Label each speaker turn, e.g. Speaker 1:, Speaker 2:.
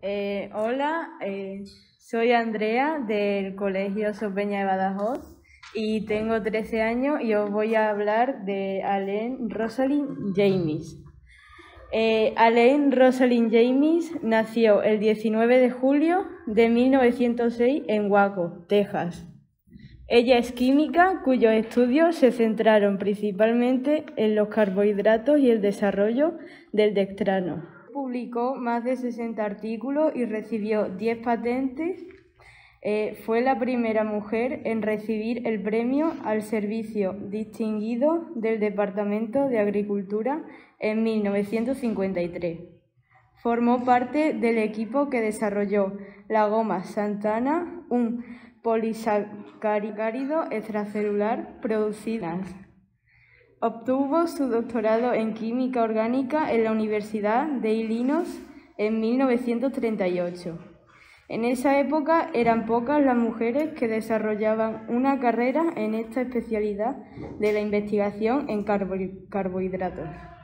Speaker 1: Hola, soy Andrea del Colegio Sor Peña de Badajoz y tengo 13 años y os voy a hablar de Alain Rosalind James. Alain Rosalind James nació el 19 de julio de 1906 en Waco, Texas. Ella es química cuyos estudios se centraron principalmente en los carbohidratos y el desarrollo del dextrano. Publicó más de 60 artículos y recibió 10 patentes. Fue la primera mujer en recibir el premio al servicio distinguido del Departamento de Agricultura en 1953. Formó parte del equipo que desarrolló la goma xanthana, un polisacárido extracelular producido. Obtuvo su doctorado en química orgánica en la Universidad de Illinois en 1938. En esa época eran pocas las mujeres que desarrollaban una carrera en esta especialidad de la investigación en carbohidratos.